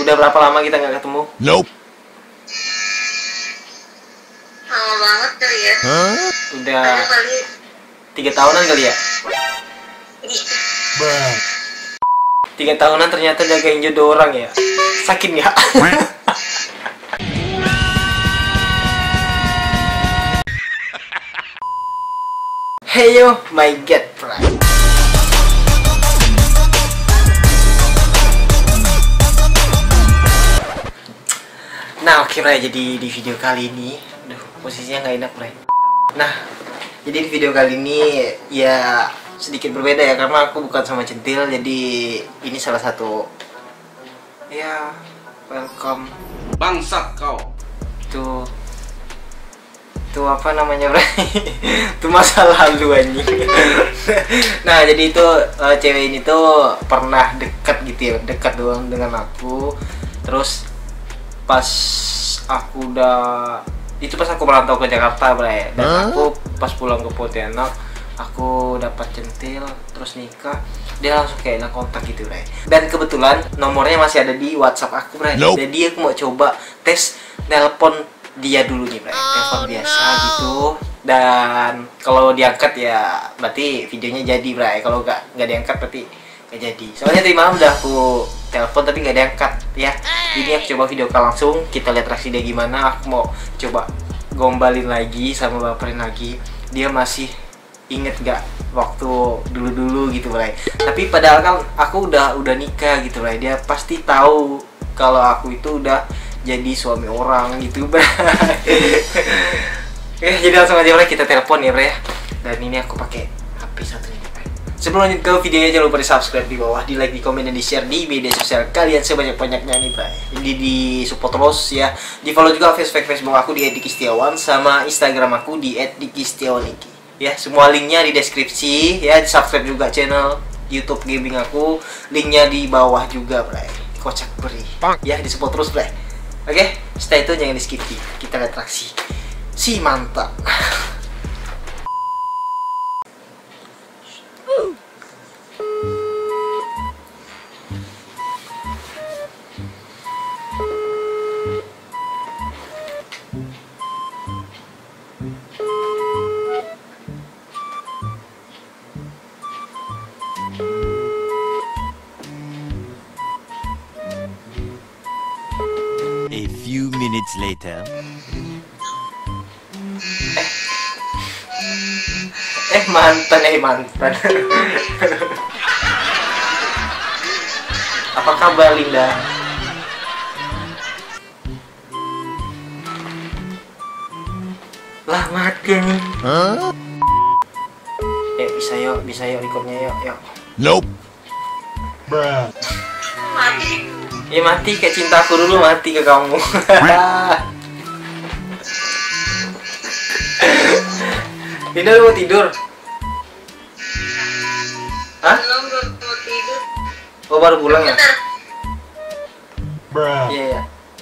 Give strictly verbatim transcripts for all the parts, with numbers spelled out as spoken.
Udah berapa lama kita nggak ketemu? Nope. Lama banget kali ya. Huh? Udah Ada kali. tiga tahunan kali ya? Bruh. Tiga tahunan ternyata jagain jodoh orang ya? Sakit nggak? Hey yo, my god, friend. Nah, oke, Bray, jadi di video kali ini, aduh, posisinya nggak enak, Bray. Nah, jadi di video kali ini ya sedikit berbeda ya, karena aku bukan sama Centil, jadi ini salah satu ya welcome bangsat kau tuh tuh apa namanya, Bray? Itu masa lalu anjing. Nah, jadi itu uh, cewek ini tuh pernah dekat gitu ya, dekat doang dengan aku. Terus pas aku udah itu pas aku merantau ke Jakarta, Bray, dan huh? aku pas pulang ke Pontianak aku dapat Centil, terus nikah, dia langsung kayak enak kontak gitu, Bray. Dan kebetulan nomornya masih ada di WhatsApp aku, Bray. Nope. Jadi aku mau coba tes nelpon dia dulu nih, Bray, telepon biasa no. gitu. Dan kalau diangkat ya berarti videonya jadi, Bray. Kalau nggak nggak diangkat berarti nggak jadi. Soalnya tadi malam udah aku telepon tapi nggak diangkat ya. Ini aku coba video call langsung, kita lihat reaksi dia gimana. Aku mau coba gombalin lagi sama baperin lagi. Dia masih inget nggak waktu dulu-dulu gitu, Bray. Tapi padahal kan aku udah udah nikah gitu, Bray. Dia pasti tahu kalau aku itu udah jadi suami orang gitu, Bray. Oke, jadi langsung aja, Bray, kita telepon ya, Bray. Dan ini aku pakai H P satunya. Sebelum lanjut ke videonya, jangan lupa di subscribe di bawah, di like, di komen, dan di share di media sosial kalian sebanyak-banyaknya nih, Bray. Jadi di support terus ya. Di follow juga Facebook Facebook aku di et diki setiawan, sama Instagram aku di et diki setiawan ya. Semua linknya di deskripsi ya. Di subscribe juga channel YouTube gaming aku, linknya di bawah juga, Bray. Kocak beri ya, di support terus, Bray. Oke, setelah itu jangan di skip. Kita lihat reaksi si mantap. A few minutes later. Eh, eh mantan, eh mantan. Apa kabar, Linda? Lah, mati nih. Huh? Eh, bisa yuk, bisa yuk recordnya yuk, yuk. Nope. Bruh. Mati. Ya mati, kayak cintaku dulu mati ke kamu. Linda mau tidur? Hah? Belum, belum mau tidur. Oh, baru pulang ya? Bentar. Bruh. Iya, iya.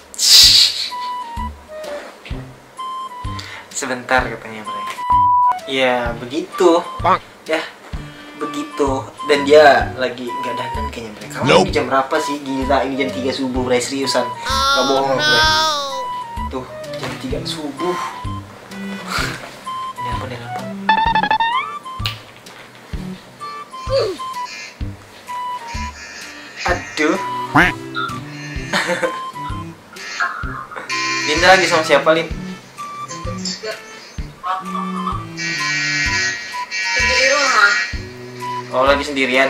Sebentar katanya, Bray. Ya, begitu. Ya, begitu. Dan dia lagi nggak dandan kayaknya, Bray. Kamu Nope. ini jam berapa sih? Gila, ini jam tiga subuh, Bray. Seriusan. Gak bohong, Bray. Tuh, jam tiga subuh. Ini apa, ini apa? Aduh. Linda lagi sama siapa, Lin? Di rumah. Oh, lagi sendirian.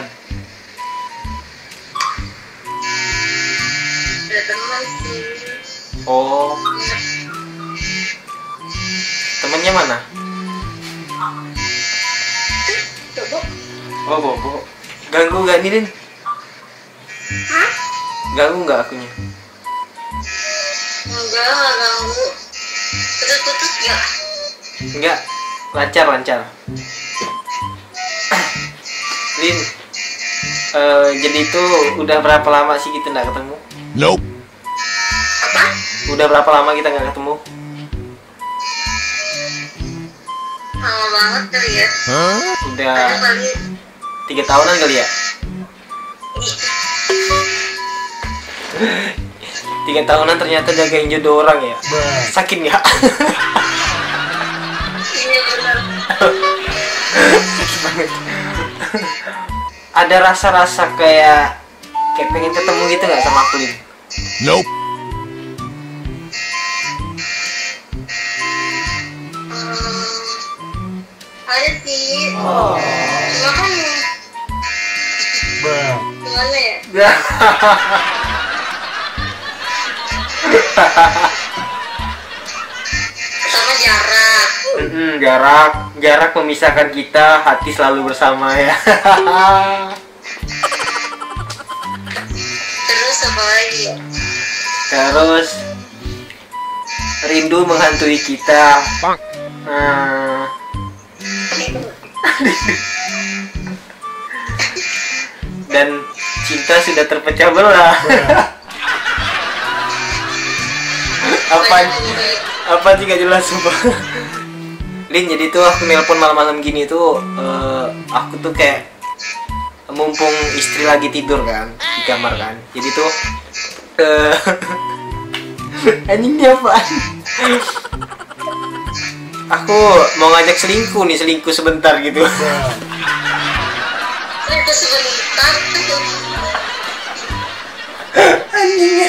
Ada teman sih. Oh, temennya mana? Coba. Oh, Bobo. Ganggu gak nih, Lin? Hah? Ganggu gak akunya? Enggak, enggak ganggu. Putus-putus ya. Enggak, lancar, lancar. Lin, uh, jadi itu udah berapa lama sih kita nggak ketemu? Nope. Apa? Udah berapa lama kita nggak ketemu? Lama banget kali ya. Huh? Udah Ada kali. tiga tahunan kali ya? Tiga tahunan ternyata jagain jodoh orang ya. Bruh. Sakit nggak? Iya benar. Sakit banget. Ada rasa-rasa kayak kayak pengen ketemu gitu nggak sama aku, Lin? Nope. Hmm, ada sih. Cuma kan Bruh. gimana ya? Pertama jarak. Mm-mm, jarak jarak memisahkan kita, hati selalu bersama ya. Terus apa lagi ya? Terus rindu menghantui kita. Nah, dan cinta sudah terpecah belah. apa apa sih gak jelas sumpah. Lin, jadi tuh aku nelpon malam-malam gini tuh, eh, aku tuh kayak mumpung istri lagi tidur kan di kamar kan, jadi tuh eh, anjing dia apaan? Aku mau ngajak selingkuh nih, selingkuh sebentar gitu. Bruh. Itu sebentar tuh. Anjingnya.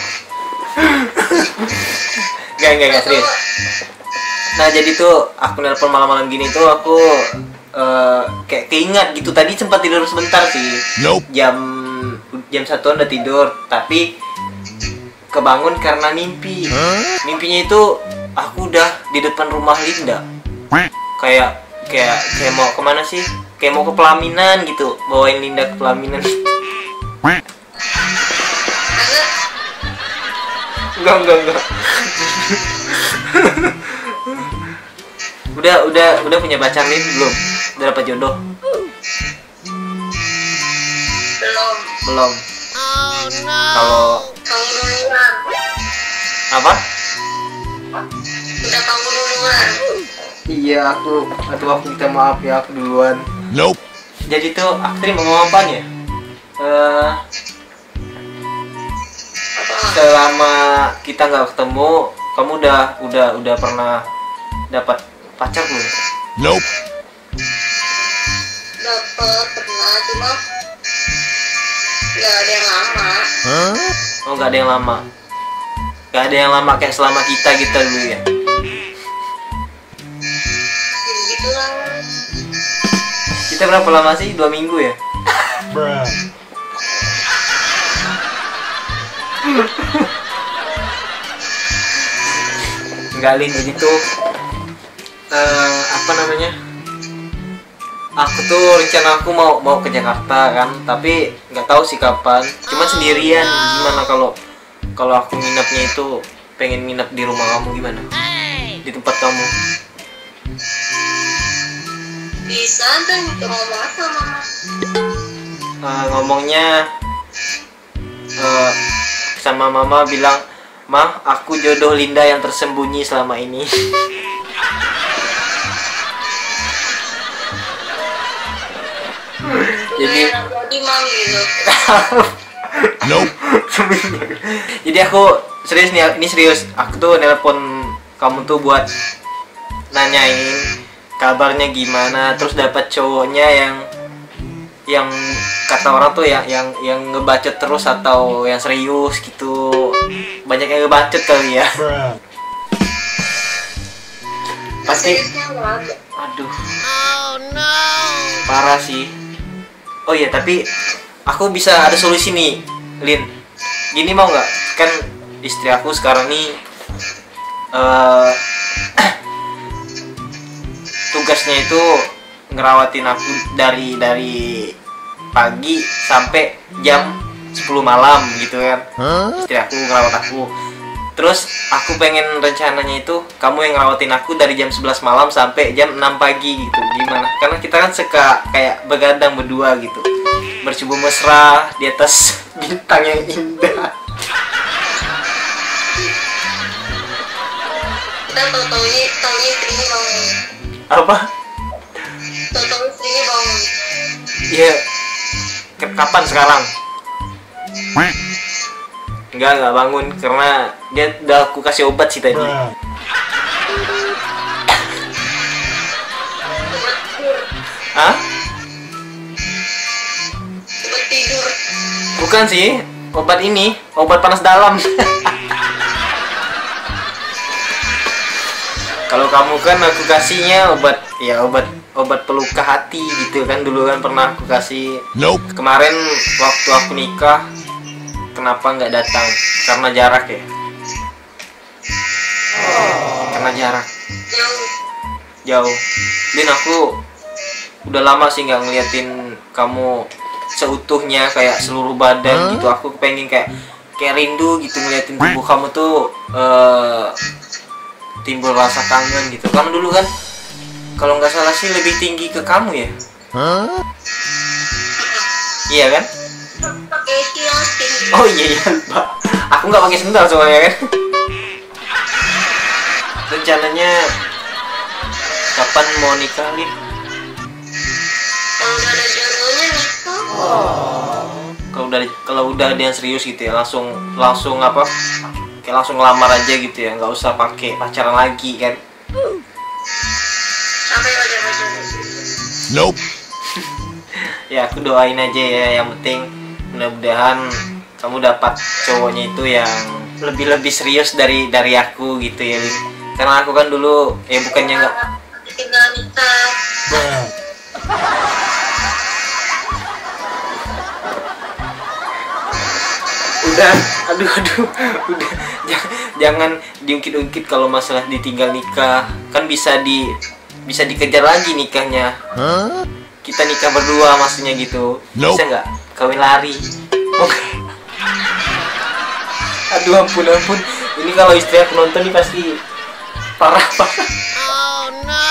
Gak, gak, gak, serius. Nah jadi tuh aku nelpon malam-malam gini tuh aku uh, kayak keingat gitu, tadi sempat tidur sebentar sih. Nope. Jam jam satuan udah tidur, tapi kebangun karena mimpi. Mimpinya itu aku udah di depan rumah Linda. Kayak kayak kayak mau kemana sih? Kayak mau ke pelaminan gitu, bawain Linda ke pelaminan. Enggak, enggak, enggak. udah, udah, udah punya pacar nih belum? Udah dapat jodoh? Belum. Belum. Oh no. Kalau Kamu duluan. apa? Udah kamu duluan. Iya, aku, aduh aku minta maaf ya, aku duluan. Nope. Jadi tuh, aku tadi mau ngomong apaan ya? Eh, Apa? selama kita nggak ketemu, kamu udah, udah, udah pernah dapat pacar belum? Nope. Dapat pernah cuma nggak ada yang lama. Huh? Oh, nggak ada yang lama. Nggak ada yang lama kayak selama kita gitu dulu ya. Jadi gitulah. Kita berapa lama sih? Dua minggu ya? Bruh. Enggak, Lin, jadi tuh eh, apa namanya, aku tuh rencana aku mau mau ke Jakarta kan, tapi nggak tahu sih kapan, cuma sendirian. Gimana kalau kalau aku nginepnya itu pengen nginep di rumah kamu, gimana? Di tempat kamu. Bisa ntar ngomong sama mama. Eh, ngomongnya eh, sama mama, bilang, "Mah, aku jodoh Linda yang tersembunyi selama ini." Jadi Kayak jadi mam gitu. Nope. jadi aku serius nih, ini serius. Aku tuh nelpon kamu tuh buat nanyain kabarnya gimana, terus dapat cowoknya yang yang kata orang tuh yang yang yang ngebacot terus atau yang serius gitu. Banyak yang ngebacot kali ya. Bruh. Pasti. Seriusnya nggak ada. Aduh, Oh no. parah sih. Oh iya, tapi aku bisa ada solusi nih, Lin. Gini, mau nggak? Kan istri aku sekarang nih eh tugasnya itu ngerawatin aku dari dari pagi sampai jam sepuluh malam gitu kan. Istri aku ngerawat aku. Terus aku pengen rencananya itu kamu yang ngerawatin aku dari jam sebelas malam sampai jam enam pagi gitu. Gimana? Karena kita kan suka kayak begadang berdua gitu. Bercumbu mesra di atas bintang yang indah. Kita tau-taunya taunya istrinya bangun. Apa? Tau-tau istrinya bangun. Iya. Ke- Kapan sekarang? Enggak, enggak bangun karena dia udah aku kasih obat sih tadi. Bruh. Obat tidur. Hah? Obat tidur. Bukan sih, obat ini, obat panas dalam. Kalau kamu kan aku kasihnya obat, ya obat obat peluka hati gitu kan, dulu kan pernah aku kasih. Nope. Kemarin waktu aku nikah, kenapa nggak datang? Karena jarak ya. Karena jarak Jauh. jauh. Lin, aku udah lama sih nggak ngeliatin kamu seutuhnya kayak seluruh badan gitu. Aku pengen kayak kayak rindu gitu ngeliatin tubuh kamu tuh eh, timbul rasa kangen gitu. Kamu dulu kan kalau nggak salah sih lebih tinggi ke kamu ya. Iya kan? Pakai heels tinggi. Oh iya iya Mbak. Aku nggak pakai sendal soalnya kan. Rencananya kapan mau nikah Lin? Kalau udah ada jodohnya nikah. Kalau udah kalau udah ada yang serius gitu ya, langsung langsung apa? Kayak langsung ngelamar aja gitu ya, nggak usah pakai pacaran lagi kan? Sampai pacar-pacaran. Nope. Ya aku doain aja ya, yang penting mudah-mudahan kamu dapat cowoknya itu yang lebih-lebih serius dari dari aku gitu ya Lin. Karena aku kan dulu ya bukannya nggak Tinggal nikah. Bruh. udah aduh aduh udah jangan, jangan diungkit-ungkit kalau masalah ditinggal nikah, kan bisa di bisa dikejar lagi nikahnya. Kita nikah berdua maksudnya gitu. Nope. Bisa nggak kawin lari? Oke. Aduh ampun ampun, ini kalau istri aku nonton nih pasti parah parah. Oh no.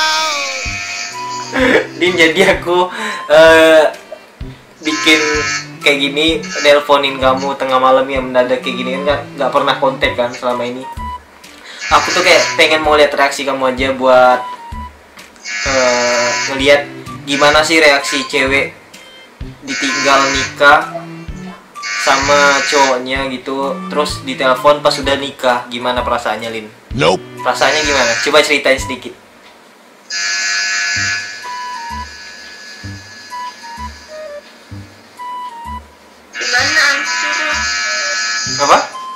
Din, jadi aku eh, bikin kayak gini, nelponin kamu tengah malam yang mendadak kayak gini kan nggak nggak pernah kontak kan selama ini. Aku tuh kayak pengen mau lihat reaksi kamu aja buat eh, ngelihat gimana sih reaksi cewek ditinggal nikah sama cowoknya gitu, terus ditelepon pas sudah nikah, gimana perasaannya Lin? Nope. Perasaannya gimana? Coba ceritain sedikit. Gimana anjir? Apa?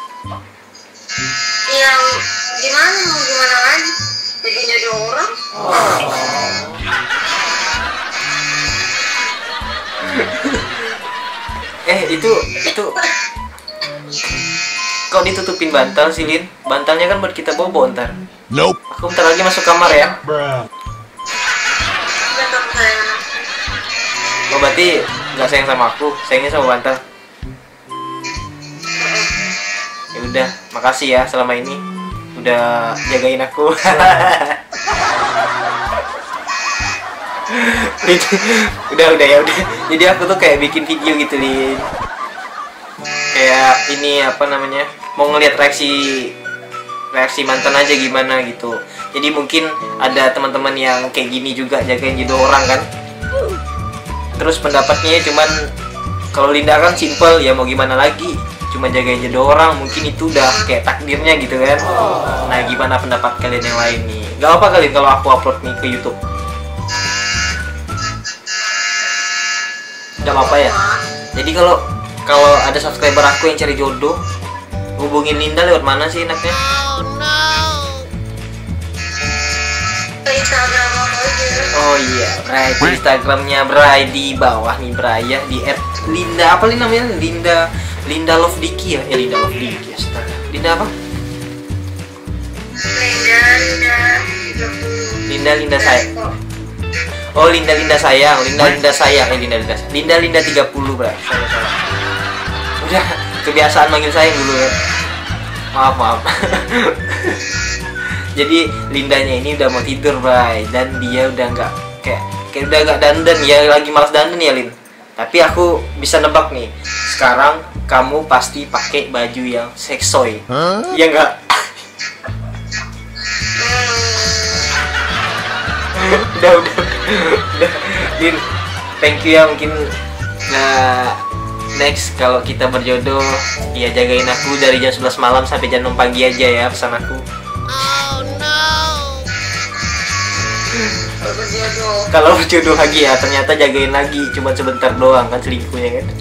Ya gimana mau gimana lagi? Jadi jadi orang. Eh itu itu kok ditutupin bantal sih Lin? Bantalnya kan buat kita bobo ntar. Nope. Aku bentar lagi masuk kamar ya. Bruh. Udah kamu sayang. Oh berarti nggak sayang sama aku, sayangnya sama bantal. Ya udah, makasih ya selama ini udah jagain aku. udah udah ya udah. Jadi aku tuh kayak bikin video gitu Lin. Kayak ini apa namanya? Mau ngeliat reaksi reaksi mantan aja gimana gitu. Jadi mungkin ada teman-teman yang kayak gini juga jagain jodoh orang kan. Terus pendapatnya cuman kalau Linda kan simple ya, mau gimana lagi, cuma jagain jodoh orang, mungkin itu udah kayak takdirnya gitu kan. Nah gimana pendapat kalian yang lain nih? Gak apa kali kalau aku upload nih ke YouTube? Gak apa-apa ya. Jadi kalau kalau ada subscriber aku yang cari jodoh, hubungin Linda lewat mana sih enaknya? Oh no. Ke Instagram aku aja. Oh iya, Bray, di Instagramnya Bray di bawah nih Bray ya, di at Linda apa nih namanya? Linda Linda Love Diki ya? Ya Linda Love Diki astaga. Linda apa? Linda, Linda. Linda Linda saya. Oh Linda Linda sayang, Linda Linda sayang, eh Linda Linda Linda Linda tiga puluh Bray. Salah salah. Udah kebiasaan manggil sayang dulu ya. Maaf maaf. Jadi Lindanya ini udah mau tidur Bray, dan dia udah nggak kayak kayak udah nggak dandan ya, lagi malas dandan ya Lin. Tapi aku bisa nebak nih, sekarang kamu pasti pakai baju yang seksoy, iya nggak? udah udah udah Lin, thank you ya, mungkin nggak next kalau kita berjodoh, ya jagain aku dari jam sebelas malam sampai jam enam pagi aja ya, pesan aku. Oh no. Kalau berjodoh. Kalau berjodoh lagi ya, ternyata jagain lagi, cuma sebentar doang kan selingkuhnya kan.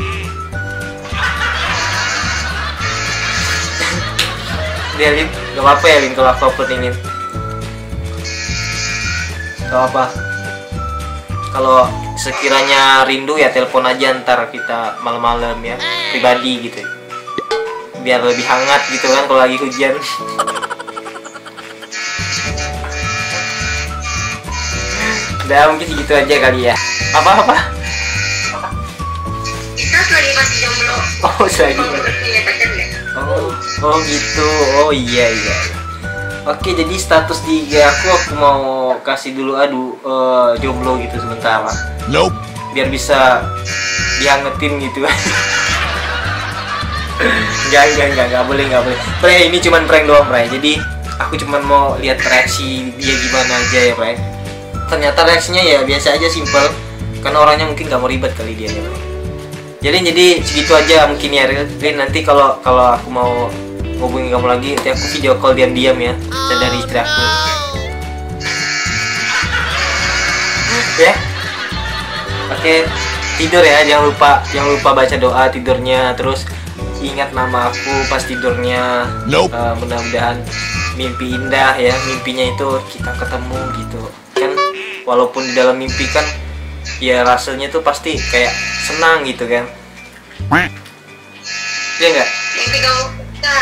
Dia Lin, gak apa-apa ya Lin kalau aku upload nih Lin. Gak apa. Kalau sekiranya rindu ya telepon aja ntar kita malam-malam ya, pribadi gitu. Biar lebih hangat gitu kan kalau lagi hujan. Udah mungkin segitu aja kali ya. Apa-apa? Kita lagi masih jomblo. Oh, lagi. Mau punya pacar nggak? Oh, oh gitu. Oh iya iya. Oke, jadi status di I G aku aku mau kasih dulu aduh eh, jomblo gitu sebentar lah. Nope. Biar bisa dihangetin gitu. Enggak, enggak, enggak, enggak boleh, enggak boleh. Pre, ini cuman prank doang, Pre. Jadi aku cuman mau lihat reaksi dia gimana aja ya, Pre. Ternyata reaksinya ya biasa aja, simple. Karena orangnya mungkin gak mau ribet kali dia ya, Pre. Jadi jadi segitu aja mungkin ya, Rin. Nanti kalau kalau aku mau hubungi kamu lagi, nanti aku video call diam-diam ya, dan dari istri aku. Ya. Oke, tidur ya, jangan lupa jangan lupa baca doa tidurnya, terus ingat nama aku pas tidurnya. Nope. Uh, mudah-mudahan mimpi indah ya, mimpinya itu kita ketemu gitu kan, walaupun di dalam mimpi kan ya rasanya tuh pasti kayak senang gitu kan. Iya enggak? Mimpi kamu kita.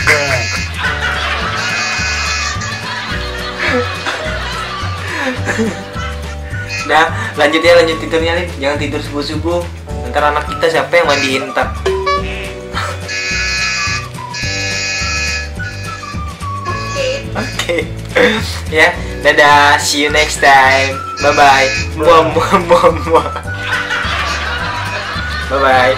Nah, lanjut ya, lanjut tidurnya Lin. Jangan tidur subuh-subuh. Ntar anak kita siapa yang mandiin ntar? Oke. Ya, dadah. See you next time. Bye bye. Muah muah muah muah. Bye bye.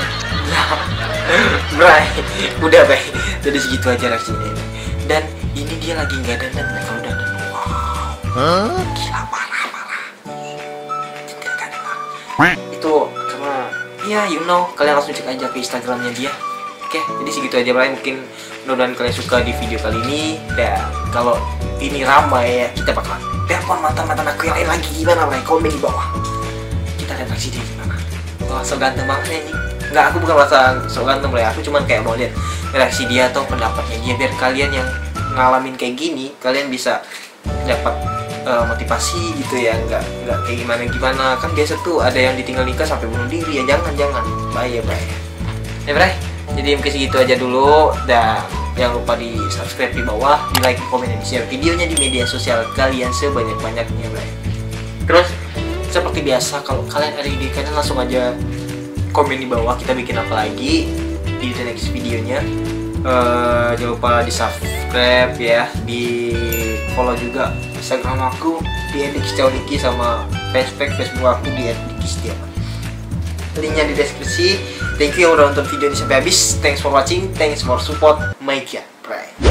Bray. Udah baik. Jadi segitu aja reaksinya. Dan ini dia lagi nggak dandan. Nah, kalau dandan, wow. Huh? Gila, parah parah. Tidak kan itu karena ya you know, kalian langsung cek aja ke Instagramnya dia. Oke, jadi segitu aja Bray. Mungkin mudah-mudahan kalian suka di video kali ini. Dan kalau ini ramai ya, kita bakalan telepon mantan-mantan aku yang lain lagi. Gimana Bray? Komen di bawah. Kita lihat reaksi dia gimana. Wah, so ganteng banget ini. Enggak, aku bukan merasa so ganteng Bray. Aku cuman kayak mau lihat reaksi dia atau pendapatnya dia, biar kalian yang ngalamin kayak gini, kalian bisa dapat uh, motivasi gitu ya. Enggak enggak kayak gimana gimana. Kan biasa tuh ada yang ditinggal nikah sampai bunuh diri ya. Jangan jangan. Bahaya Bray. Ya Bray. Jadi mungkin segitu aja dulu, dan jangan lupa di subscribe di bawah, di like, komen, dan share videonya di media sosial kalian sebanyak-banyaknya, Bray. Terus seperti biasa, kalau kalian ada ide, kalian langsung aja komen di bawah, kita bikin apa lagi di the next videonya. Uh, jangan lupa di subscribe ya, di follow juga Instagram aku di et dikiscauniki, sama Facebook Facebook aku di et dikiscauniki. Linknya di deskripsi. Thank you yang udah nonton video ini sampai habis. Thanks for watching. Thanks for support. Make it, Bray.